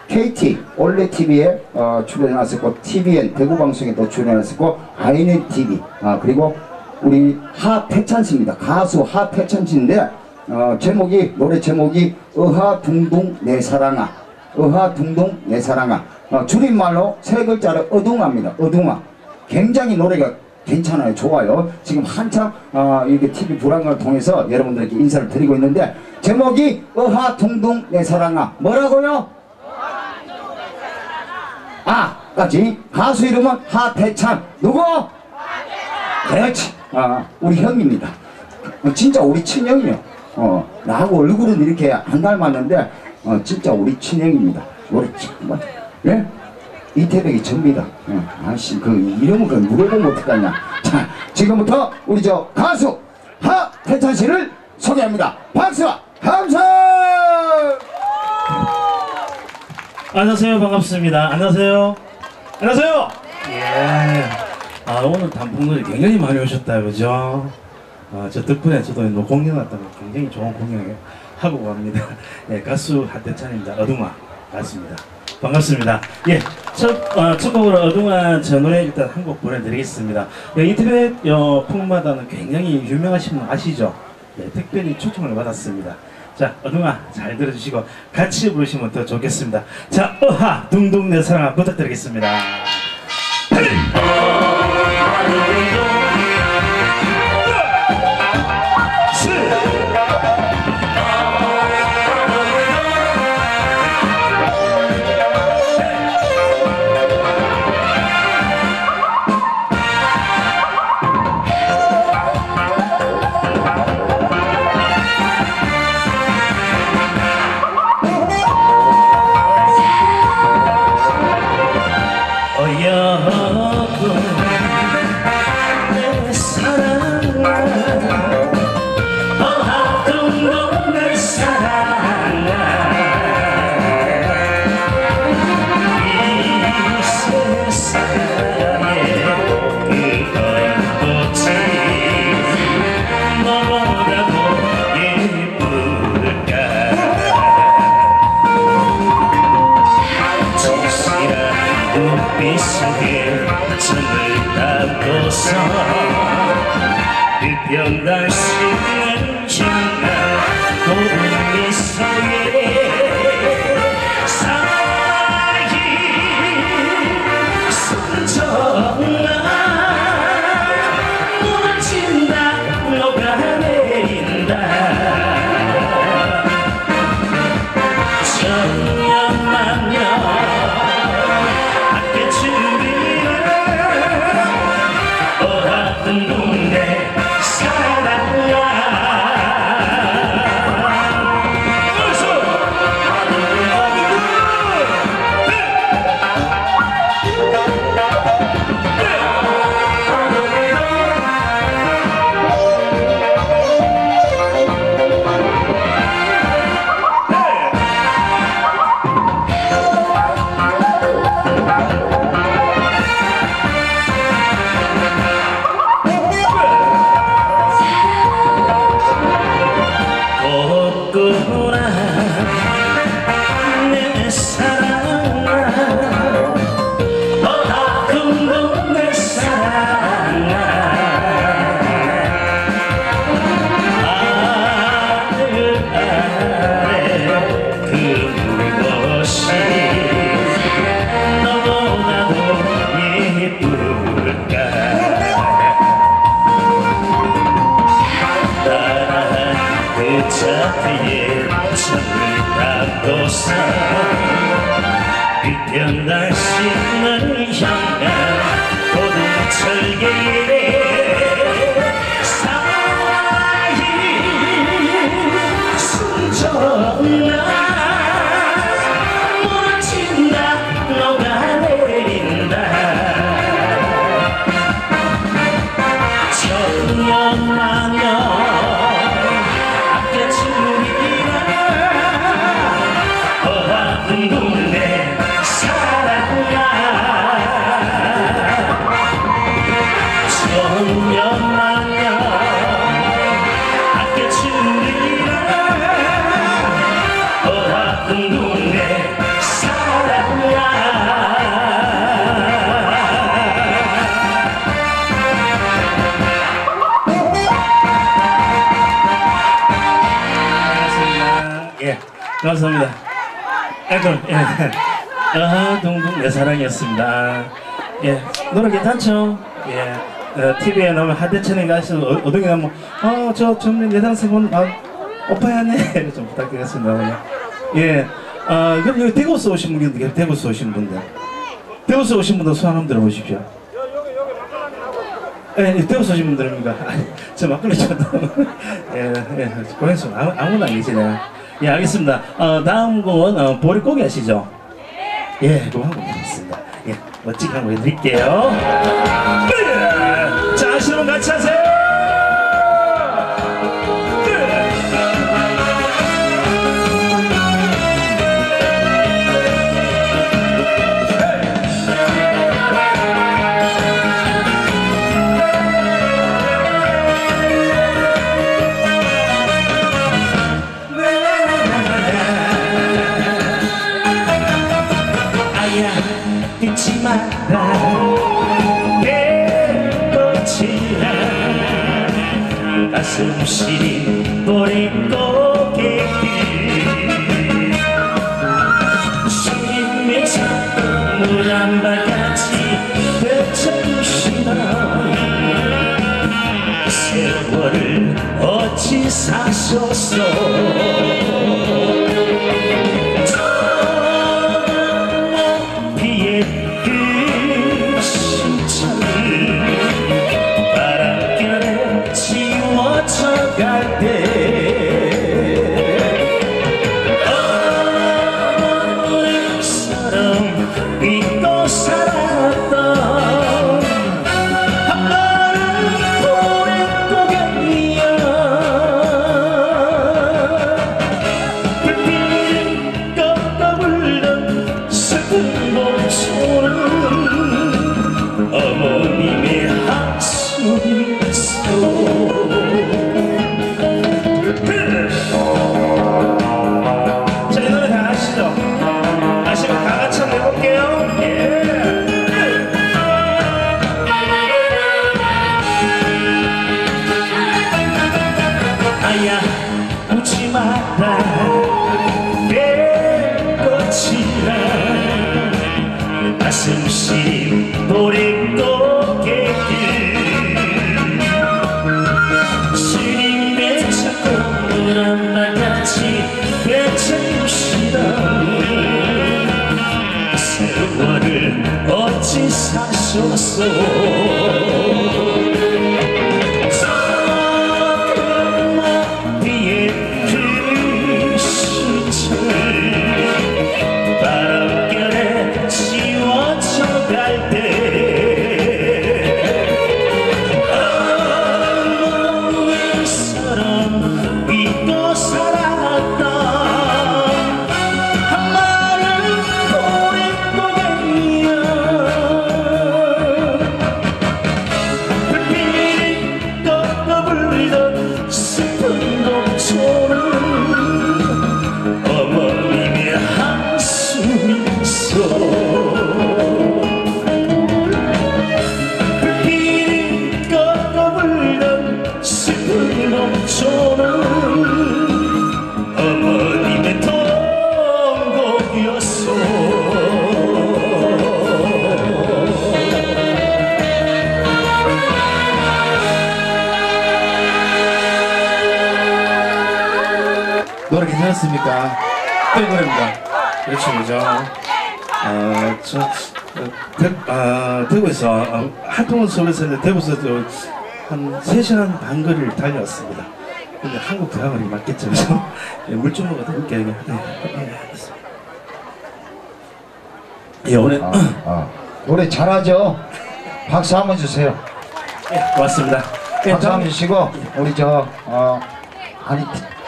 KT 올레TV에 출연했었고 TVN 대구방송에도 출연했었고 INTV 그리고 우리 하태찬 씨입니다. 가수 하태찬 씨인데 제목이 노래 제목이 어하둥둥 내 사랑아 어하둥둥 내 사랑아 줄임말로 세 글자로 어둥아입니다. 어둥아 굉장히 노래가 괜찮아요. 좋아요. 지금 한참 이렇게 TV 불안을 통해서 여러분들에게 인사를 드리고 있는데 제목이 어하둥둥 내 사랑아 뭐라고요? 까지 가수 이름은 하태찬 누구? 그렇지 우리 형입니다. 진짜 우리 친형이요. 나하고 얼굴은 이렇게 안 닮았는데 진짜 우리 친형입니다. 우리 정말 예? 이태백이 접니다. 아씨 그 이름은 그 물어보면 어떡하냐. 자 지금부터 우리 저 가수 하태찬 씨를 소개합니다. 박수와 감사. 안녕하세요. 반갑습니다. 안녕하세요. 안녕하세요. 예. 오늘 단풍들이 굉장히 많이 오셨다 그죠? 저 덕분에 저도 공연 왔다가 굉장히 좋은 공연을 하고 갑니다. 예, 가수 하태찬입니다. 어둥아 맞습니다. 반갑습니다. 예, 첫 곡으로 어둥아 저 노래 일단 한 곡 보내드리겠습니다. 인터넷 풍마다는 굉장히 유명하신 분 아시죠? 예, 특별히 초청을 받았습니다. 자, 어둥아 잘 들어주시고 같이 부르시면 더 좋겠습니다. 자, 어하 둥둥 내 사랑아 부탁드리겠습니다. 일편날씨는 지나 고운 미소에 사랑이 순정아 무너진다 녹아내린다 천년만년 아껴주리라 어하던 동네 일편날씨는 향한 고등철개에 사랑이 순정아 무너진다 녹아내린다 천년만년 동네 사랑아 감사합니다. 앵콜, 예. 아하, 둥둥 내 사랑이었습니다. 예, 노래 괜찮죠? 예, TV에 나오면 하대천에 가서 어떻게 나면, 저 젊은 여장생분, 오빠야네. 좀 부탁드리겠습니다. 예, 그럼 여기 대구에서 오신 분들, 대구에서 오신 분들. 대구에서 오신 분들 손 한번 들어보십시오. 예, 대구에서 오신 분들입니까? 저 막걸리 쳐도. 예, 고행수 아무나 안 계시네요. 예, 알겠습니다. 다음 곡은 보릿고기 아시죠? 예, 그거 한번 해드리겠습니다. 예, 멋지게 한번 해드릴게요. 자, 하시는 분 같이 하세요. 잊지 마라 배꽃이라 가슴 시린 보릿고개길 주님의 물 한 바가지 펼쳐주시나 세월을 어찌 사셨어 어찌 사셨어 저 뒤에 그 시절 바람결에 지워져 갈 때 어머니처럼 잊고 살았던 어머님의 통곡이었어 노래 괜찮습니까? 네, 노래입니다. 그렇죠, 그죠? 대구에서 한동안 서울에서 대구에서 한 3시간 반 거리를 달려왔습니다. 근데 한국 대학원이 맞겠죠, 그죠? 물주먹가 더 웃게 하게. 예, 오늘 노래 잘하죠? 박수 한번 주세요. 예, 고맙습니다. 예, 박수 한번 주시고 우리 아니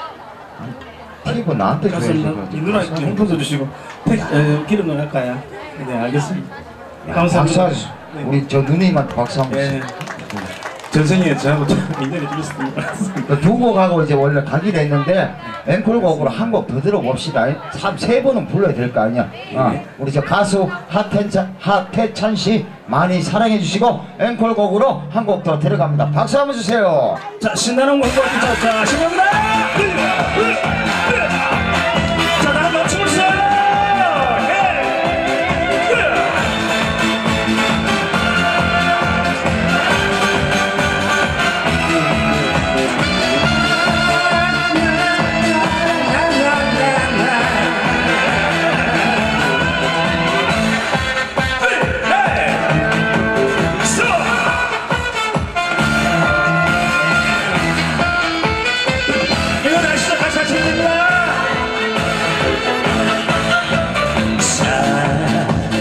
팁은 나한테 줘야지. 이 누나 용돈도 주시고 기름 넣을까요? 네, 알겠습니다. 감사합니다. 박수 우리 저 누님한테 박수 한번 주세요. 전생에 저하고 인연이 들었습니다. 두 곡하고 이제 원래 가기로 했는데 앵콜곡으로 한 곡 더 들어봅시다. 3번은 불러야 될 거 아니야. 우리 저 가수 하태찬 씨 많이 사랑해 주시고 앵콜곡으로 한 곡 더 들어갑니다. 박수 한번 주세요. 자, 신나는 광고 자, 신난다. 자,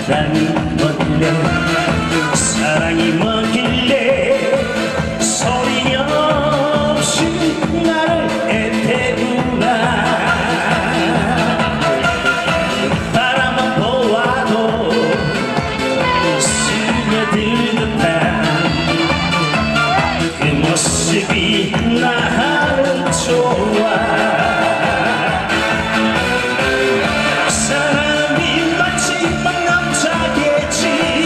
사랑이 뭐길래 사랑이 뭐길래 소리 없이 나를 애태우나 바라만 보아도 스며들 듯한 그 모습이 나는 좋아 사람이 마치 막 남자겠지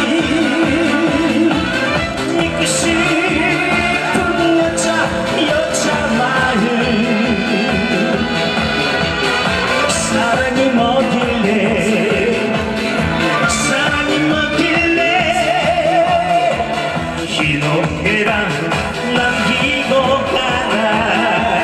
믿고 싶은 여자 마음 사랑이 뭐길래 사랑이 뭐길래 희노애락 남기고 가나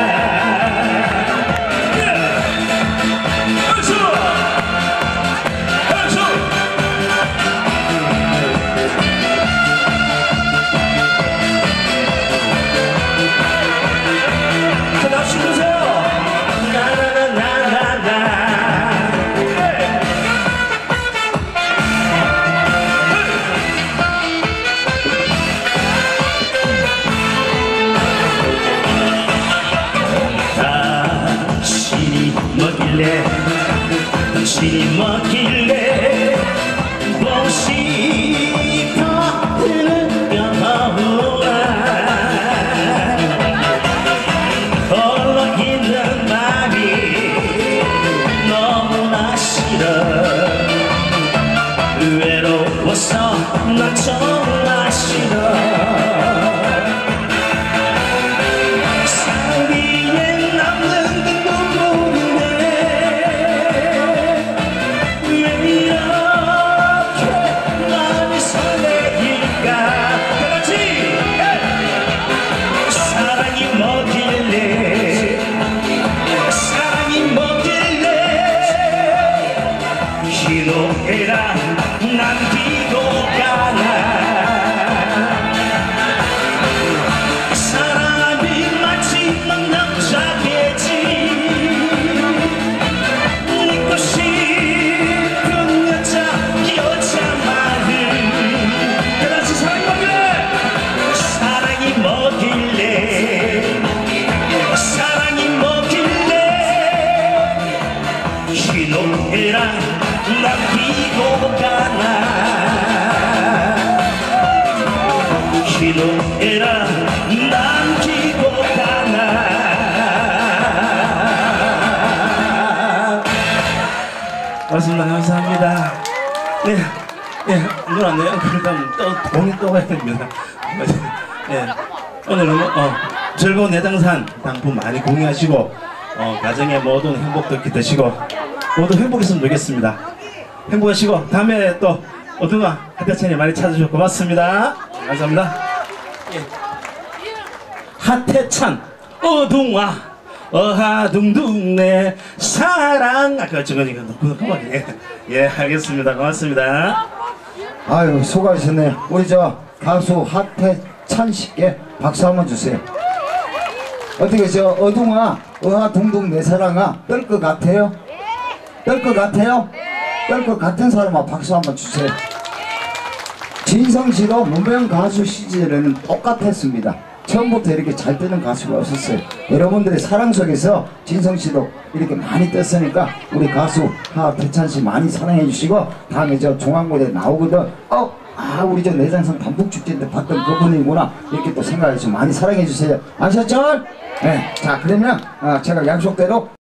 뭐길래 당신이 뭐길래 보고 싶어 흐르려오나 홀로 있는 말이 너무나 싫어 외로워서 난 정말 싫어 희노애락 남기고 가나 사람이 마치 막 남자겠지 믿고 싶은 여자 마음 그다지 사랑이 뭐길래 사랑이 뭐길래 희노애락 남기고 가나 희노애락 남기고 가나 맞습니다. 감사합니다. 네, 예, 눈 안 내요. 그러면 또 돈이 또 가야 됩니다. 예, 오늘은 즐거운 내장산 당품 많이 공유하시고 가정의 모든 행복도 기대시고 모두 행복했으면 좋겠습니다. 행복하시고 다음에 또 어둠아 하태찬이 많이 찾아주셔서 고맙습니다. 감사합니다. 예. 하태찬 어둠아 어하둥둥 내 사랑 아까 저거니까 그만 예 알겠습니다. 고맙습니다. 아유 수고하셨네요. 우리 저 가수 하태찬 씨께 박수 한번 주세요. 어떻게 저 어둠아 어하둥둥 내 사랑아 뜰 것 같아요? 뜰 것 같아요? 뜰 것 같은 사람아 박수 한번 주세요. 진성씨도 무명 가수 시절에는 똑같았습니다. 처음부터 이렇게 잘 뜨는 가수가 없었어요. 여러분들의 사랑 속에서 진성씨도 이렇게 많이 떴으니까 우리 가수 하태찬씨 많이 사랑해 주시고 다음에 저 중앙무대 나오거든 우리 저 내장산 단풍축제 때 봤던 그분이구나 이렇게 또 생각해서 많이 사랑해 주세요. 아셨죠? 네. 자 그러면 제가 약속대로